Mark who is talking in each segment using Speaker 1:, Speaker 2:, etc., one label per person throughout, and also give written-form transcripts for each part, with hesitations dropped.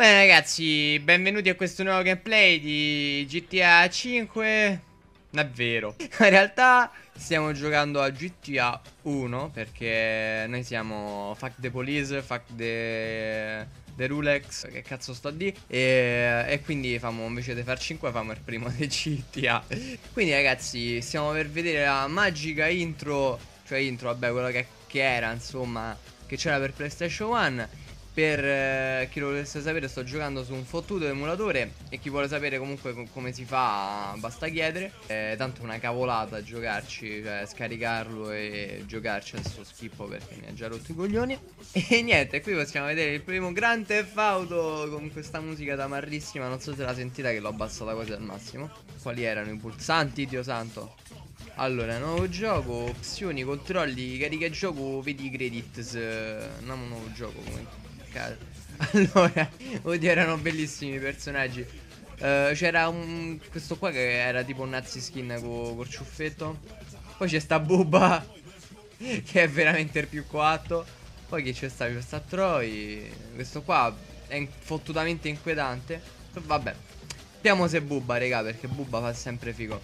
Speaker 1: Bene ragazzi, benvenuti a questo nuovo gameplay di GTA 5. Non è vero. In realtà stiamo giocando a GTA 1 perché noi siamo Fuck the Police, Fuck the Rulex, che cazzo sto a di. E quindi famo, invece di far 5 famo il primo di GTA. Quindi ragazzi, stiamo per vedere la magica intro. Cioè intro, vabbè, quello che era, insomma, che c'era per PlayStation 1. Per chi lo volesse sapere, sto giocando su un fottuto emulatore. E chi vuole sapere comunque come si fa, basta chiedere. Tanto è una cavolata giocarci, cioè scaricarlo e giocarci a sto schippo, perché mi ha già rotto i coglioni. E niente, qui possiamo vedere il primo Grand Theft Auto con questa musica tamarrissima. Non so se la sentita, che l'ho abbassata quasi al massimo. Quali erano i pulsanti, Dio santo? Allora, nuovo gioco, opzioni, controlli, carica gioco, vedi i credits. Andiamo a un nuovo gioco, come allora, oddio, erano bellissimi i personaggi. C'era questo qua che era tipo un nazi skin col ciuffetto. Poi c'è sta Bubba che è veramente il più coatto. Poi chi c'è sta? C'è sta Troy. Questo qua è fottutamente inquietante. Vabbè, vediamo se Bubba, raga, perché Bubba fa sempre figo.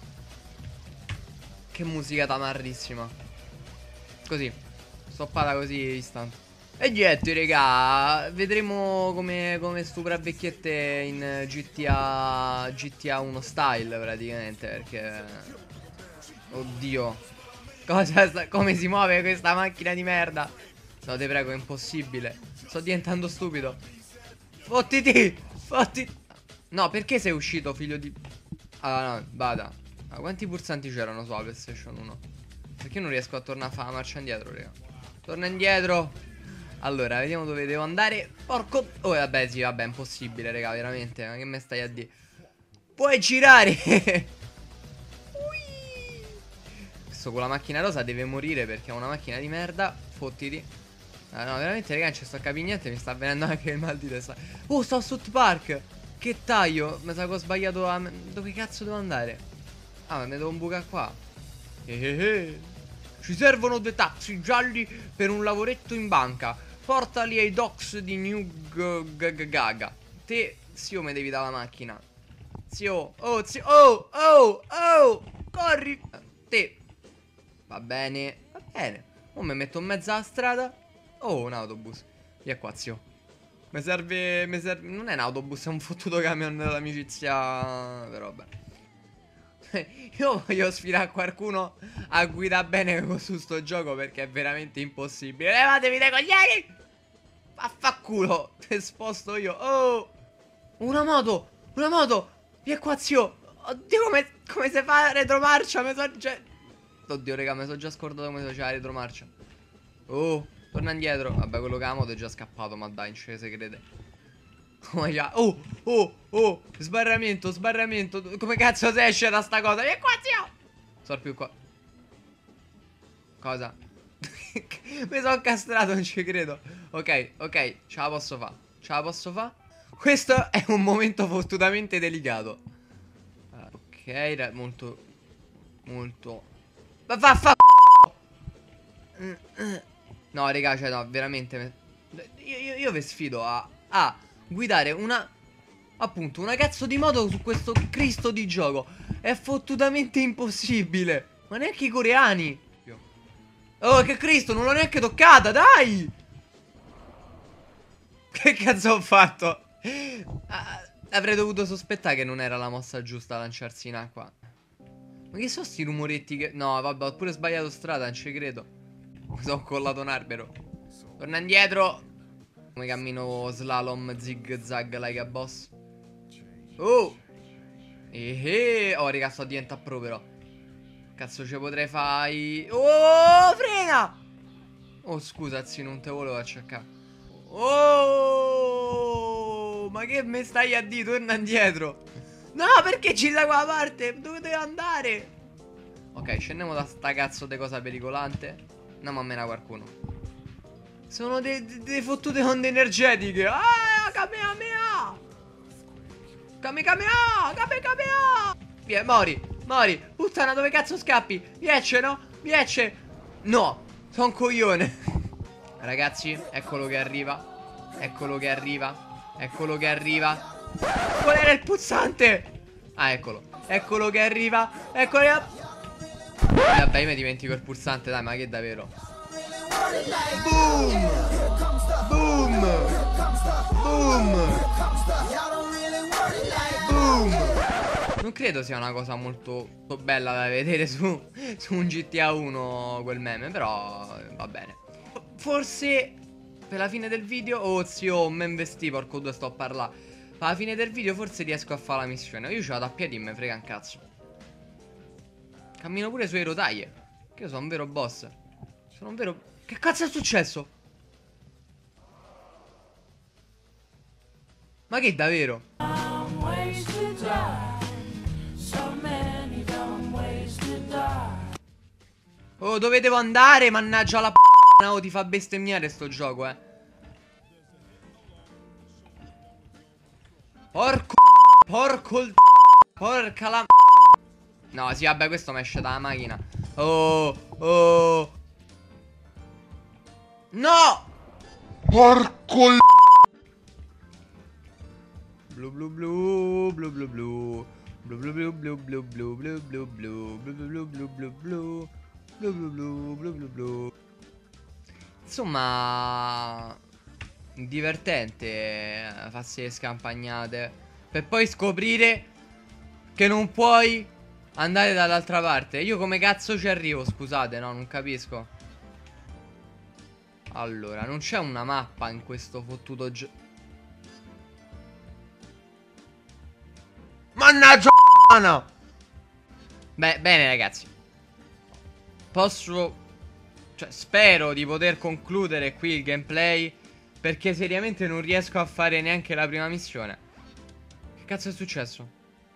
Speaker 1: Che musica tamarrissima. Così, stoppata così istant. E niente, raga, vedremo come stupra vecchiette in GTA 1 style praticamente, perché oddio, come si muove questa macchina di merda? No, te prego, è impossibile. Sto diventando stupido. Fottiti, fottiti. No, perché sei uscito, figlio di... Ah no, vada. Ma quanti pulsanti c'erano sulla PlayStation 1? Perché non riesco a tornare a fare la marcia indietro, raga? Torna indietro. Allora, vediamo dove devo andare. Porco... Oh, vabbè, sì, vabbè, è impossibile, raga, veramente. Ma che me stai a dire? Puoi girare! Questo con la macchina rosa deve morire perché è una macchina di merda. Fottiti. Ah, no, veramente, raga, non ci sto a capire niente. Mi sta venendo anche il mal di testa. Oh, sto a South Park. Che taglio. Mi sa che ho sbagliato a... Dove cazzo devo andare? Ah, ma mi devo bucare qua. Ci servono dei taxi gialli per un lavoretto in banca. Portali ai docks di New Gaga. Te, zio, mi devi dare la macchina. Zio, oh, zio, oh, oh, oh, corri. Te. Va bene, va bene. Ora mi metto in mezzo alla strada. Oh, un autobus. Via qua, zio. Mi serve, non è un autobus, è un fottuto camion dell'amicizia. Però vabbè. Io voglio sfidare qualcuno a guidare bene su sto gioco, perché è veramente impossibile. Levatevi dai coglioni! Affanculo, te sposto io. Oh, una moto, una moto. Via qua, zio. Oddio, come si fa la retromarcia? Mi so già... Oddio, raga, mi sono già scordato come si faceva la retromarcia. Oh, torna indietro. Vabbè, quello che la moto è già scappato, ma dai, non ci si crede. Oh, oh, oh, sbarramento, sbarramento. Come cazzo si esce da sta cosa? Via qua, zio. Sono più qua. Cosa? Mi sono castrato, non ci credo. Ok, ok, ce la posso fa'. Ce la posso fa'. Questo è un momento fottutamente delicato. Ok, molto... Molto... Ma fa... No, raga, cioè no, veramente. Io vi sfido a guidare una... Appunto, una cazzo di moto su questo Cristo di gioco. È fottutamente impossibile. Ma neanche i coreani. Oh, che Cristo, non l'ho neanche toccata, dai! Che cazzo ho fatto? Avrei dovuto sospettare che non era la mossa giusta lanciarsi in acqua. Ma che sono sti rumoretti che... No, vabbè, ho pure sbagliato strada, non ci credo. Mi sono collato un albero. Torna indietro. Come cammino slalom zig zag like a boss. Oh! Oh, raga, sto diventando pro però. Cazzo ci potrei fare... Oh, frena! Oh, scusa, zio, non te volevo acciaccare. Oh, ma che me stai a dire? Torna indietro. No, perché ci da quella parte? Dove devo andare? Ok, scendiamo da sta cazzo di cosa pericolante. Andiamo a menare qualcuno. Sono dei fottute onde energetiche. Ah, Kamehameha! Kamehameha! Kamehameha! Via, mori, mori. Puttana, dove cazzo scappi? Riesce, no? Riesce. No, sono un coglione. Ragazzi, eccolo che arriva. Eccolo che arriva. Eccolo che arriva. Qual era il pulsante? Ah, eccolo. Eccolo che arriva. Eccolo che... Vabbè, io mi dimentico il pulsante, dai, ma che davvero? Boom! Boom! Boom! Boom! Non credo sia una cosa molto bella da vedere su un GTA 1 quel meme, però va bene. Forse per la fine del video... Oh zio, me investi, porco due, sto a parlare. Per la fine del video forse riesco a fare la missione. Io ci vado a piedi e me frega un cazzo. Cammino pure sulle rotaie. Che io sono un vero boss. Sono un vero... Che cazzo è successo? Ma che davvero? Oh, dove devo andare? Mannaggia la p***a. Oh, ti fa bestemmiare sto gioco, Porco porca la... No, sì, vabbè, questo mi esce dalla macchina. Oh, oh. No!
Speaker 2: Porco il...
Speaker 1: Blu blu blu, blu blu blu. Blu blu blu blu blu blu blu blu blu blu blu blu blu blu. Blu blu blu blu blu blu. Insomma, divertente farsi le scampagnate per poi scoprire che non puoi andare dall'altra parte. Io come cazzo ci arrivo, scusate, no, non capisco. Allora, non c'è una mappa in questo fottuto gioco. Mannaggia no. Beh, bene ragazzi. Posso... Cioè, spero di poter concludere qui il gameplay, perché seriamente non riesco a fare neanche la prima missione. Che cazzo è successo?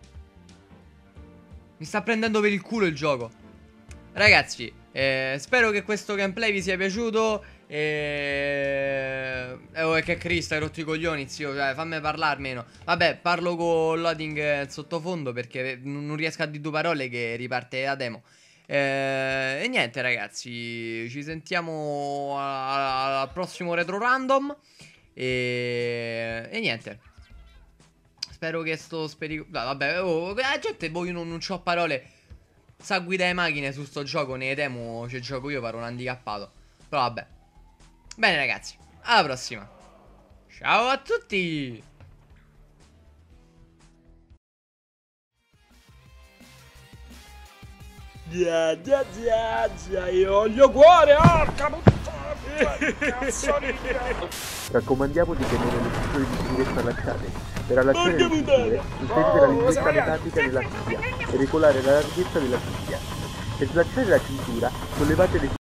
Speaker 1: Mi sta prendendo per il culo il gioco. Ragazzi, spero che questo gameplay vi sia piaciuto. Oh, che Cristo, hai rotto i coglioni, zio. Fammi parlare almeno. Vabbè, parlo con loading sottofondo, perché non riesco a dire due parole che riparte la demo. E niente ragazzi, ci sentiamo al prossimo retro random. E niente. Spero che sto vabbè, oh, la gente, boh, io non c'ho parole. Sa guidare macchine su sto gioco, nei demo ci gioco io, paro un handicappato. Però vabbè. Bene ragazzi, alla prossima. Ciao a tutti.
Speaker 3: Già, io voglio cuore, orca puttana, cazzo di
Speaker 4: Raccomandiamo di tenere le pistole di sicurezza allacciate. Per allacciare le cinture, inserite la linguetta meccanica nella cinghia e regolare la larghezza della cinghia. Per slacciare la cintura, sollevate le